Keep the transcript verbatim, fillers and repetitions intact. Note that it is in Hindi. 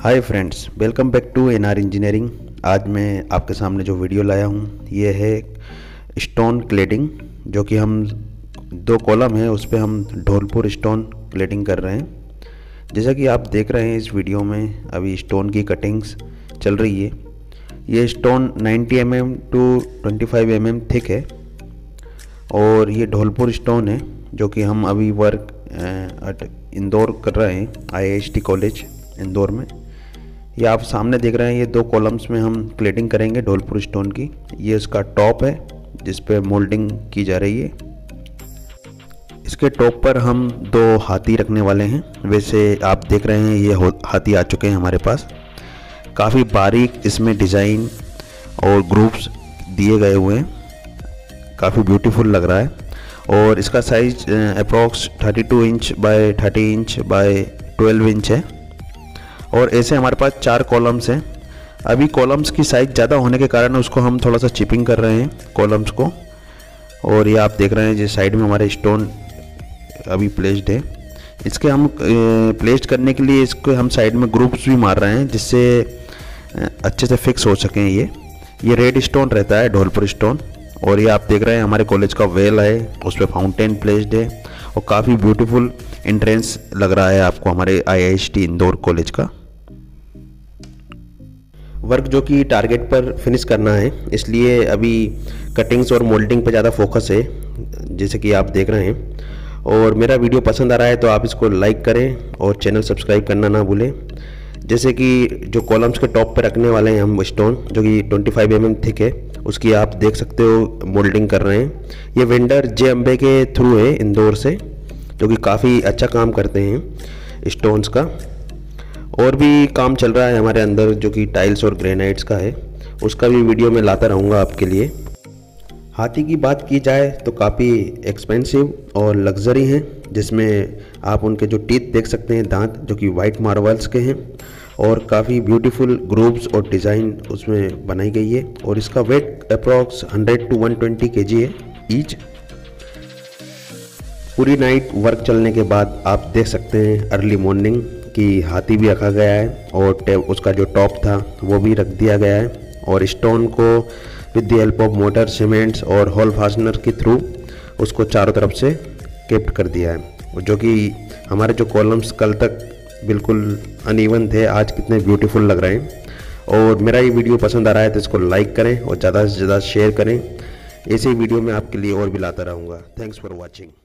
Hi friends, welcome back to N R engineering. आज मैं आपके सामने जो वीडियो लाया हूँ ये है स्टोन क्लेडिंग, जो कि हम दो कॉलम है उस पर हम धौलपुर स्टोन क्लेडिंग कर रहे हैं। जैसा कि आप देख रहे हैं इस वीडियो में अभी स्टोन की कटिंग्स चल रही है। ये stone ninety M M to twenty five M M thick है और ये धौलपुर स्टोन है जो कि हम अभी वर्क इंदौर कर रहे हैं, I I S T college Indore में। ये आप सामने देख रहे हैं, ये दो कॉलम्स में हम क्लेडिंग करेंगे धौलपुर स्टोन की। ये इसका टॉप है जिस पे मोल्डिंग की जा रही है। इसके टॉप पर हम दो हाथी रखने वाले हैं। वैसे आप देख रहे हैं ये हाथी आ चुके हैं हमारे पास। काफ़ी बारीक इसमें डिज़ाइन और ग्रुप्स दिए गए हुए हैं, काफ़ी ब्यूटीफुल लग रहा है। और इसका size approx thirty two inch by thirty inch by twelve inch है। और ऐसे हमारे पास चार कॉलम्स हैं। अभी कॉलम्स की साइज़ ज़्यादा होने के कारण उसको हम थोड़ा सा चिपिंग कर रहे हैं कॉलम्स को। और ये आप देख रहे हैं, ये साइड में हमारे स्टोन अभी प्लेस्ड है। इसके हम प्लेस्ड करने के लिए इसको हम साइड में ग्रुप्स भी मार रहे हैं जिससे अच्छे से फिक्स हो सकें। ये ये रेड स्टोन रहता है, धौलपुर स्टोन। और ये आप देख रहे हैं हमारे कॉलेज का वेल है, उस पर फाउंटेन प्लेस्ड है और काफ़ी ब्यूटीफुल एंट्रेंस लग रहा है आपको हमारे I I S T Indore college का। वर्क जो कि टारगेट पर फिनिश करना है, इसलिए अभी कटिंग्स और मोल्डिंग पर ज़्यादा फोकस है, जैसे कि आप देख रहे हैं। और मेरा वीडियो पसंद आ रहा है तो आप इसको लाइक करें और चैनल सब्सक्राइब करना ना भूलें। जैसे कि जो कॉलम्स के टॉप पर रखने वाले हैं हम स्टोन, जो कि twenty five M M thick है, उसकी आप देख सकते हो मोल्डिंग कर रहे हैं। ये वेंडर जे अम्बे के थ्रू है इंदौर से, जो कि काफ़ी अच्छा काम करते हैं स्टोन्स का। और भी काम चल रहा है हमारे अंदर जो कि टाइल्स और ग्रेनाइट्स का है, उसका भी वीडियो मैं लाता रहूँगा आपके लिए। हाथी की बात की जाए तो काफ़ी एक्सपेंसिव और लग्जरी हैं, जिसमें आप उनके जो टीथ देख सकते हैं, दांत जो कि वाइट मार्बल्स के हैं। और काफ़ी ब्यूटीफुल ग्रुप्स और डिज़ाइन उसमें बनाई गई है। और इसका weight approx hundred to one twenty K G है ईच। पूरी नाइट वर्क चलने के बाद आप देख सकते हैं अर्ली मॉर्निंग कि हाथी भी रखा गया है और उसका जो टॉप था वो भी रख दिया गया है। और स्टोन को with the help of mortar, cements और होल फास्टनर के थ्रू उसको चारों तरफ से केप्ट कर दिया है, जो कि हमारे जो कॉलम्स कल तक बिल्कुल अनइवन थे, आज कितने ब्यूटीफुल लग रहे हैं। और मेरा ये वीडियो पसंद आ रहा है तो इसको लाइक करें और ज़्यादा से ज़्यादा शेयर करें। ऐसे वीडियो मैं आपके लिए और भी लाता रहूँगा। Thanks for watching.